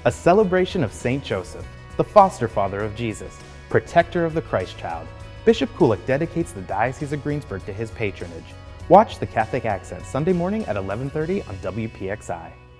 A celebration of St. Joseph, the foster father of Jesus, protector of the Christ child. Bishop Kulik dedicates the Diocese of Greensburg to his patronage. Watch The Catholic Accent Sunday morning at 11:30 on WPXI.